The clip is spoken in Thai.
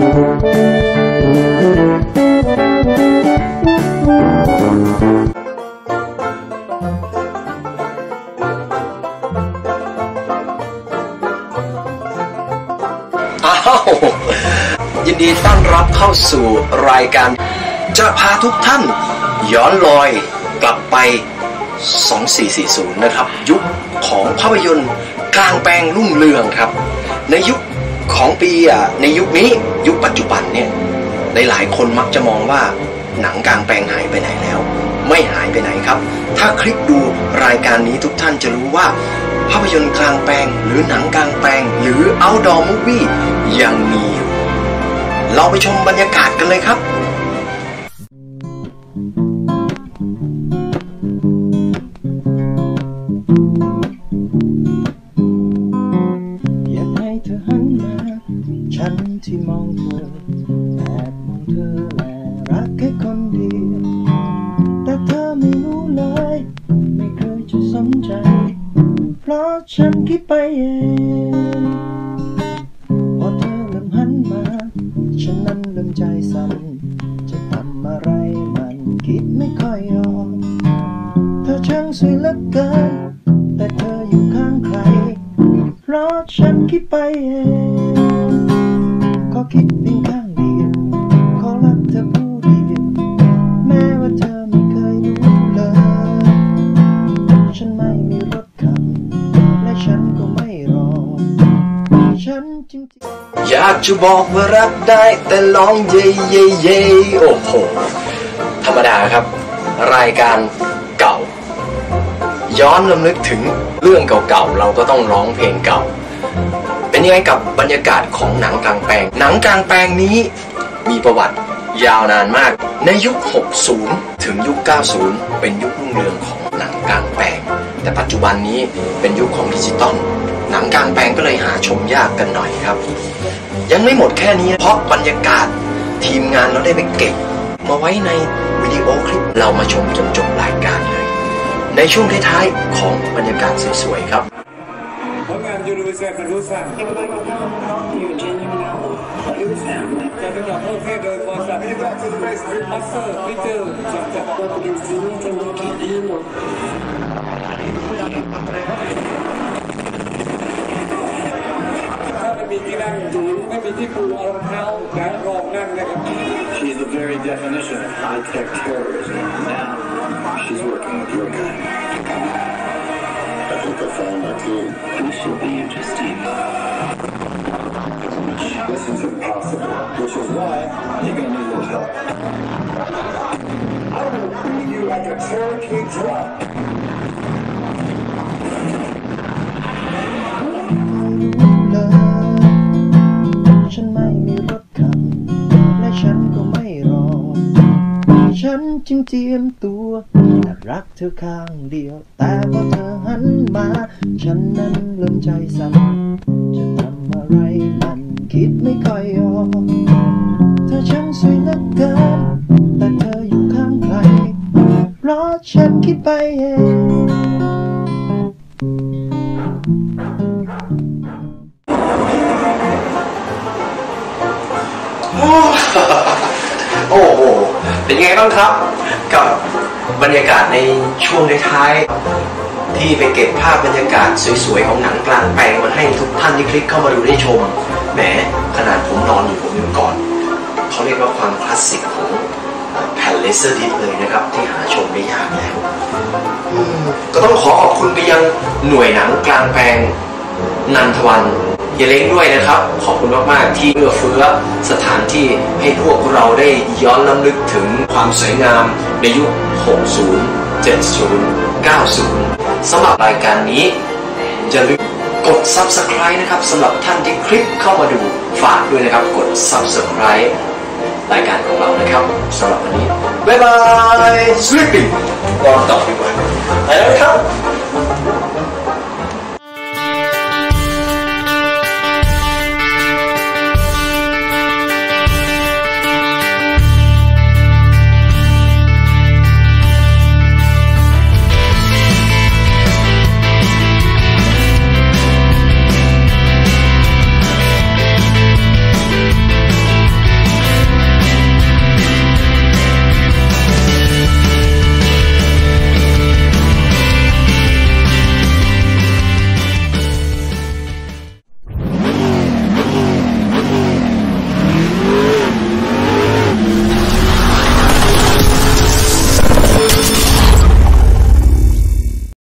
ยินดีต้อนรับเข้าสู่รายการจะพาทุกท่านย้อนรอยกลับไป2440นะครับยุคของภาพยนตร์กลางแปลงรุ่งเรืองครับในยุคของปีในยุคนี้ยุคปัจจุบันเนี่ยหลายคนมักจะมองว่าหนังกลางแปลงหายไปไหนแล้วไม่หายไปไหนครับถ้าคลิกดูรายการนี้ทุกท่านจะรู้ว่าภาพยนตร์กลางแปลงหรือหนังกลางแปลงหรือ outdoor movie ยังมีอยู่เราไปชมบรรยากาศกันเลยครับอยากให้เธอหันมาฉันที่มองเธอแอบมองเธอและรักแค่คนเดียวแต่เธอไม่รู้เลยไม่เคยจะสนใจเพราะฉันคิดไปเองพอเธอเริ่มหันมาฉันนั้นเริ่มใจสั่นจะทำอะไรมันคิดไม่ค่อยออกเธอช่างสวยเหลือเกินแต่เธออยู่ข้างใครเพราะฉันคิดไปเองขอคิดเพียงข้างเดียวขอรักเธอผู้เดียวแม้ว่าเธอไม่เคยรู้เลยฉันไม่มีรถขับและฉันก็ไม่รอฉันจริงๆอยากจะบอกว่ารักได้แต่ร้องเย่เย่เย่โอ้โหธรรมดาครับรายการเก่าย้อนรำลึกถึงเรื่องเก่าๆเราก็ต้องร้องเพลงเก่าเป็นยังไงกับบรรยากาศของหนังกลางแปลงหนังกลางแปลงนี้มีประวัติยาวนานมากในยุค60ถึงยุค90เป็นยุครุ่งเรืองของหนังกลางแปลงแต่ปัจจุบันนี้เป็นยุคของดิจิตอลหนังกลางแปลงก็เลยหาชมยากกันหน่อยครับยังไม่หมดแค่นี้เพราะบรรยากาศทีมงานเราได้ไปเก็บมาไว้ในวิดีโอคลิปเรามาชมจนจบรายการเลยในช่วงท้ายๆของบรรยากาศสวยๆครับผลงานยูนิเวอร์แซลเป็นรู้สั่งจะสำหรับโอเคโดยบริษัทอัสเซอร์พิเตอร์จำกัดถ้าไม่มีที่นั่งไม่มีที่ปูเอารองเท้าและรองนั่งนะครับ She's the very definition of high-tech terrorism. Now she's working with your kind. I think I found my team. This should be interesting. This is impossible, which is why you're gonna need a little help. I will beat you like a Cherokee drum. ฉันไม่มีรถขับและฉันก็ไม่รอฉันจึงเจียมตัวแต่รักเธอข้างเดียวแต่พอเธอหันมาฉันนั้นเริ่มใจสั่นจะทำอะไรมันคิดไม่ค่อยออกเธอช่างสวยเหลือเกินแต่เธออยู่ข้างใครเพราะฉันคิดไปเองโอ้โหเป็นไงบ้างครับกับบรรยากาศในช่วงท้ายๆที่ไปเก็บภาพบรรยากาศสวยๆของหนังกลางแปลงมาให้ทุกท่านที่คลิกเข้ามาดูได้ชมแหมขนาดผมนอนอยู่ผมยังก่อนเขาเรียกว่าความคลาสสิกของแผ่นเลเซอร์ดิสเลยนะครับที่หาชมได้ยากแล้วก็ต้องขอขอบคุณไปยังหน่วยหนังกลางแปลงนันทวันเยเล้งด้วยนะครับขอบคุณมากๆที่เอื้อเฟื้อสถานที่ให้พวกเราได้ย้อนรำลึกถึงความสวยงามในยุค60 70 90สำหรับรายการนี้อย่าลืมกด Subscribe นะครับสำหรับท่านที่คลิกเข้ามาดูฝากด้วยนะครับกด Subscribe รายการของเรานะครับสำหรับวันนี้บ๊ายบาย Sleeping นอนต่อดีกว่าไปแล้วครับ